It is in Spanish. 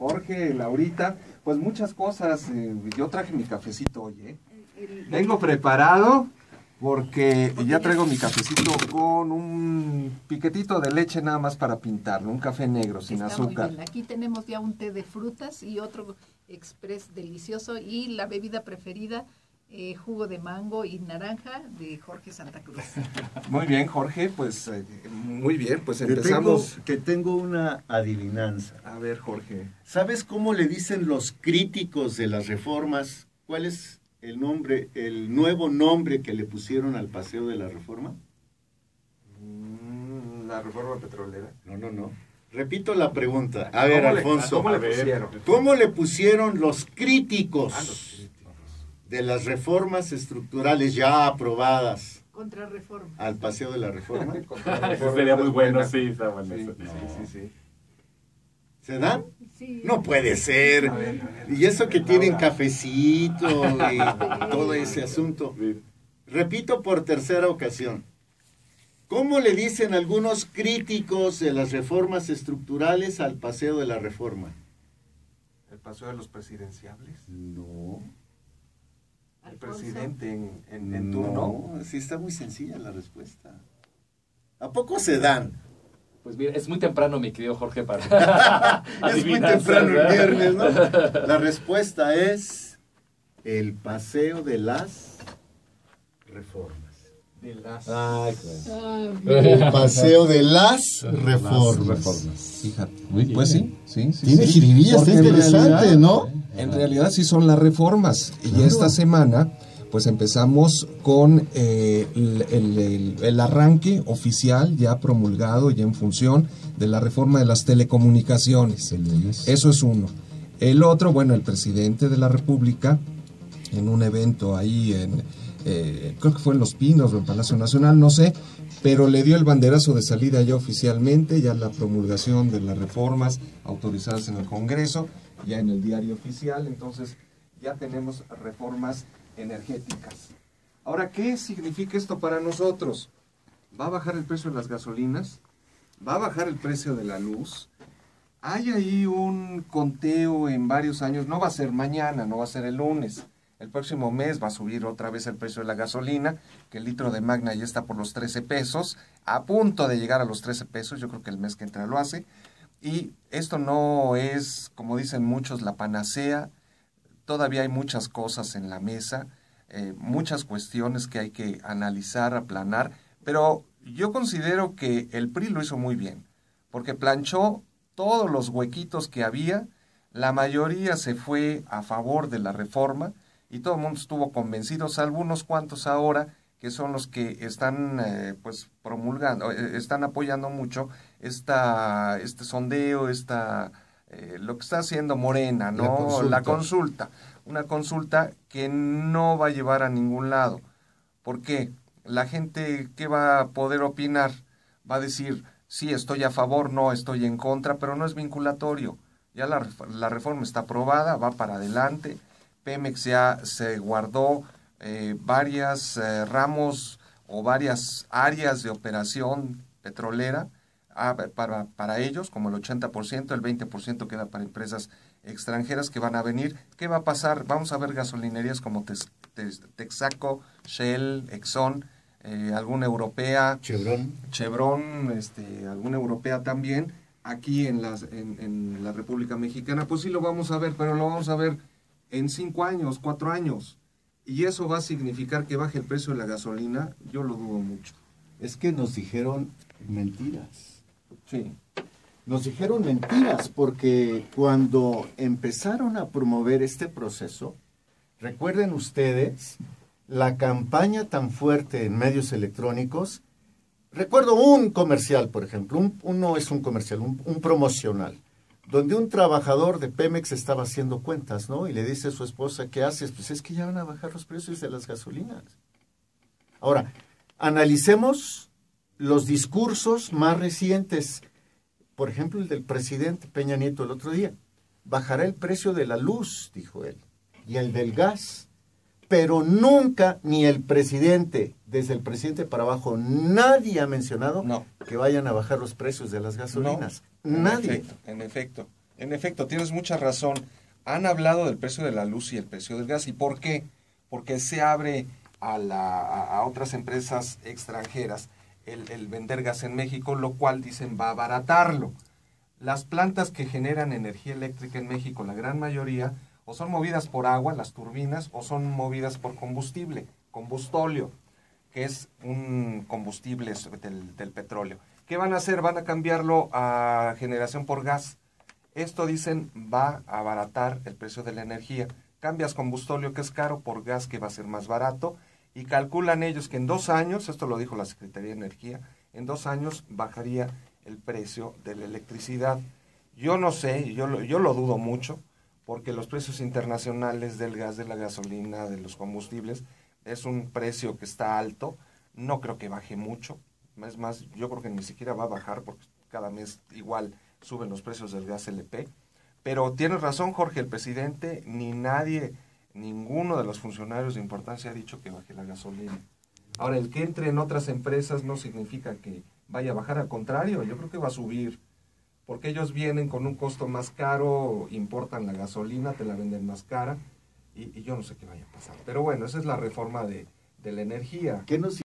Jorge, Laurita, pues muchas cosas. Yo traje mi cafecito hoy, ¿eh? Vengo preparado porque ya traigo mi cafecito con un piquetito de leche nada más para pintarlo, un café negro sin azúcar. Muy bien. Aquí tenemos ya un té de frutas y otro express delicioso y la bebida preferida, jugo de mango y naranja de Jorge Santa Cruz. Muy bien, Jorge, pues muy bien, pues empezamos. Te tengo una adivinanza. A ver, Jorge. ¿Sabes cómo le dicen los críticos de las reformas? ¿Cuál es el nuevo nombre que le pusieron al Paseo de la Reforma? La reforma petrolera. No. Repito la pregunta. A ver, Alfonso. ¿Cómo le pusieron? ¿Cómo le pusieron los críticos de las reformas estructurales ya aprobadas Contrarreforma. al Paseo de la Reforma? Eso sería muy bueno, sí, está bueno. Sí. ¿Se dan? Sí. No puede ser. A ver. Y eso que tienen cafecito y todo ese asunto. Repito por tercera ocasión. ¿Cómo le dicen algunos críticos de las reformas estructurales al Paseo de la Reforma? ¿El paseo de los presidenciables? No. ¿El presidente en turno? No, sí está muy sencilla la respuesta. ¿A poco se dan? Pues mira, es muy temprano, mi querido Jorge, para Es muy temprano el viernes, ¿no? La respuesta es el Paseo de las Reformas. De las... El Paseo de las Reformas. Fíjate. Pues sí. Tiene jiribilla, está interesante, ¿no? En realidad sí son las reformas. Y esta semana pues empezamos con el arranque oficial ya promulgado, ya en función de la reforma de las telecomunicaciones. Eso es uno. El otro, bueno, el presidente de la República, en un evento ahí creo que fue en Los Pinos o en Palacio Nacional, no sé, pero le dio el banderazo de salida ya oficialmente, ya la promulgación de las reformas autorizadas en el Congreso, ya en el diario oficial. Entonces ya tenemos reformas energéticas. Ahora, ¿qué significa esto para nosotros? ¿Va a bajar el precio de las gasolinas? ¿Va a bajar el precio de la luz? Hay ahí un conteo en varios años, no va a ser mañana, no va a ser el lunes. El próximo mes va a subir otra vez el precio de la gasolina, que el litro de Magna ya está por los 13 pesos, a punto de llegar a los 13 pesos, yo creo que el mes que entra lo hace. Y esto no es, como dicen muchos, la panacea. Todavía hay muchas cosas en la mesa, muchas cuestiones que hay que analizar, aplanar, pero yo considero que el PRI lo hizo muy bien, porque planchó todos los huequitos que había, la mayoría se fue a favor de la reforma y todo el mundo estuvo convencido, salvo unos cuantos ahora, que son los que están pues promulgando, están apoyando mucho este sondeo, lo que está haciendo Morena, ¿no? La consulta. Una consulta que no va a llevar a ningún lado. ¿Por qué? La gente, ¿qué va a poder opinar? Va a decir, sí, estoy a favor, no, estoy en contra, pero no es vinculatorio. Ya la reforma está aprobada, va para adelante. Pemex ya se guardó varias ramos o varias áreas de operación petrolera para ellos, como el 80%, el 20% queda para empresas extranjeras que van a venir. ¿Qué va a pasar? Vamos a ver gasolinerías como Texaco, Shell, Exxon, alguna europea, Chevron, alguna europea también, aquí en la República Mexicana. Pues sí lo vamos a ver, pero lo vamos a ver en 5 años, 4 años. ¿Y eso va a significar que baje el precio de la gasolina? Yo lo dudo mucho. Es que nos dijeron mentiras. Sí. Nos dijeron mentiras porque cuando empezaron a promover este proceso, recuerden ustedes la campaña tan fuerte en medios electrónicos. Recuerdo un comercial, por ejemplo, no es un comercial, un promocional, donde un trabajador de Pemex estaba haciendo cuentas, ¿no? Y le dice a su esposa, ¿qué haces? Pues es que ya van a bajar los precios de las gasolinas. Ahora, analicemos los discursos más recientes. Por ejemplo, el del presidente Peña Nieto el otro día. Bajará el precio de la luz, dijo él, y el del gas. Pero nunca, ni el presidente, desde el presidente para abajo, nadie ha mencionado que vayan a bajar los precios de las gasolinas. No, nadie. En efecto. En efecto, tienes mucha razón. Han hablado del precio de la luz y el precio del gas. ¿Y por qué? Porque se abre a otras empresas extranjeras el vender gas en México, lo cual dicen va a abaratarlo. Las plantas que generan energía eléctrica en México, la gran mayoría, o son movidas por agua, las turbinas, o son movidas por combustible, combustóleo, que es un combustible del petróleo. ¿Qué van a hacer? Van a cambiarlo a generación por gas. Esto, dicen, va a abaratar el precio de la energía. Cambias combustóleo, que es caro, por gas, que va a ser más barato, y calculan ellos que en 2 años, esto lo dijo la Secretaría de Energía, en 2 años bajaría el precio de la electricidad. Yo no sé, yo lo dudo mucho, porque los precios internacionales del gas, de la gasolina, de los combustibles, es un precio que está alto. No creo que baje mucho. Es más, yo creo que ni siquiera va a bajar, porque cada mes igual suben los precios del gas LP. Pero tienes razón, Jorge, el presidente ni nadie, ninguno de los funcionarios de importancia ha dicho que baje la gasolina. Ahora, el que entre en otras empresas no significa que vaya a bajar, al contrario, yo creo que va a subir, porque ellos vienen con un costo más caro, importan la gasolina, te la venden más cara, y yo no sé qué vaya a pasar. Pero bueno, esa es la reforma de la energía. ¿Qué nos